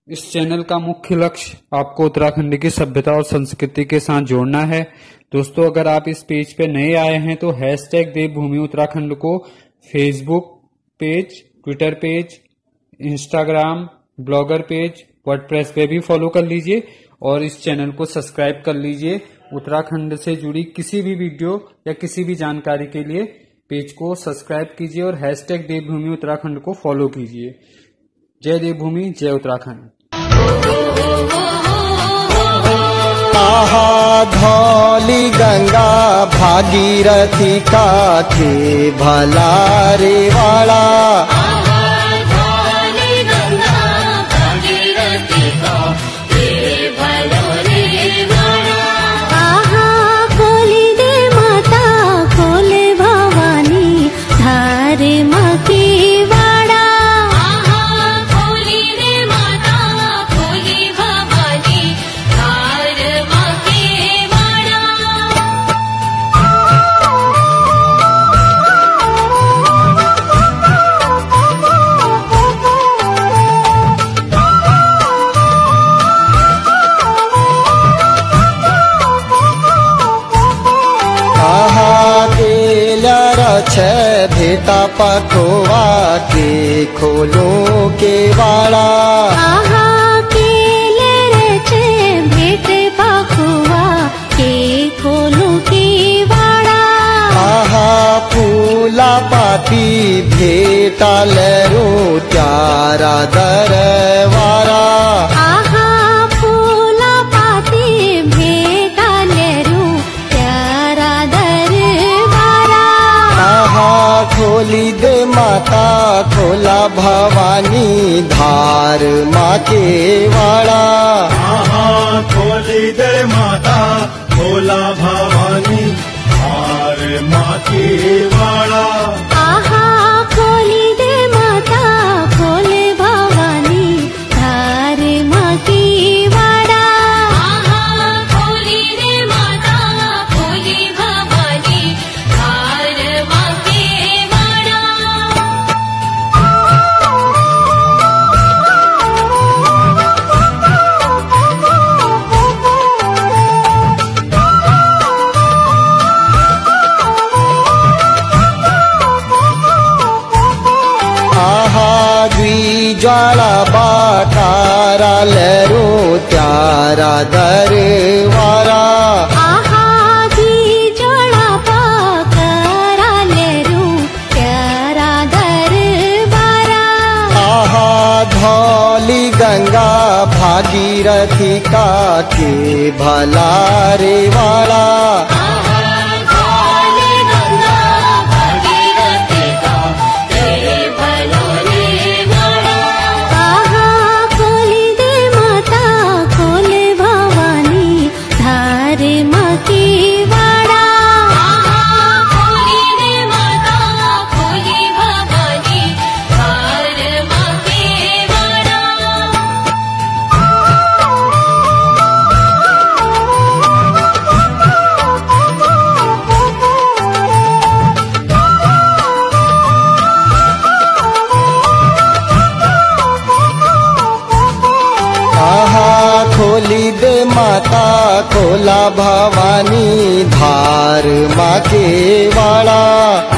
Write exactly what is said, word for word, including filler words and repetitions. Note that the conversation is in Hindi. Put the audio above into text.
इस चैनल का मुख्य लक्ष्य आपको उत्तराखंड की सभ्यता और संस्कृति के साथ जोड़ना है। दोस्तों, अगर आप इस पेज पे नए आए हैं तो हैशटैग देवभूमि उत्तराखंड को Facebook page, Twitter page, Instagram, Blogger page, WordPress पे भी फॉलो कर लीजिए और इस चैनल को सब्सक्राइब कर लीजिए। उत्तराखंड से जुड़ी किसी भी वीडियो या किसी भी जानकारी के लिए पेज को सब्सक्राइब कीजिए और हैशटैग देवभूमि उत्तराखंड को फॉलो कीजिए। जय देवभूमि, जय उत्तराखंड। आहा धौली गंगा भागीरथी का के भला रे वाला, छह भेटा पखवा के खोलो के वाला, आहा केले रे छह भेटे पखवा के खोलो के वाला, आहा फूला पाती भेटा लरो प्यारा दरवारा, आहा फूला पाती भेटा लरो प्यारा दरवारा, आहा खोली दे माता खोला भवानी धार माँ के वाला, आहा खोली दे माता खोला भवानी धार माँ के वाला, आहा खोली दे माता खोले भवानी धार माँ की वाड़ा, आहा खोली दे माता खोली भवानी धार माँ की वाड़ा। आहा द्विज्वाला बाकारा लरो त्यारा दरवारा, आहा द्विज्वाला बाकारा लरो त्यारा दरबारा, आहा धौली गंगा भागीरथी का के भला रे वाला, खोली दे माता खोला भवानी धार माँ के वाला,